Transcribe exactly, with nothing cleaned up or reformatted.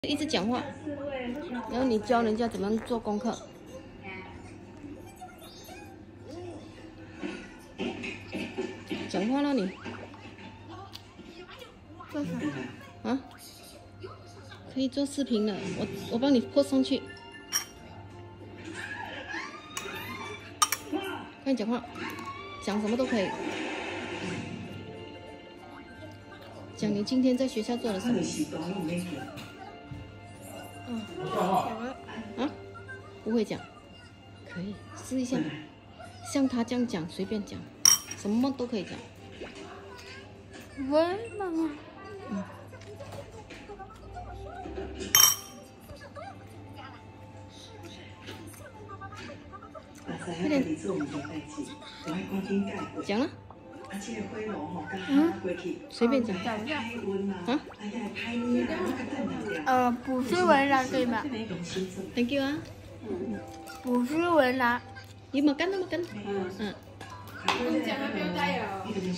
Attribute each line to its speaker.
Speaker 1: 一直讲话，然后你教人家怎么做功课。讲话了你？
Speaker 2: 做什么？
Speaker 1: 啊？可以做视频了，我我帮你 po 上去。快讲话，讲什么都可以。讲你今天在学校做了什么？嗯，啊？不会讲，可以试一下，像他这样讲，随便讲，什么都可以讲。
Speaker 2: 喂，妈妈。
Speaker 1: 嗯。快点。讲了。嗯，随便讲。啊？
Speaker 2: 呃，不是围栏对吗
Speaker 1: ？Thank you 啊。
Speaker 2: 嗯。不是围栏。
Speaker 1: 要makan 都 makan。嗯。
Speaker 3: Jangan bel tayo.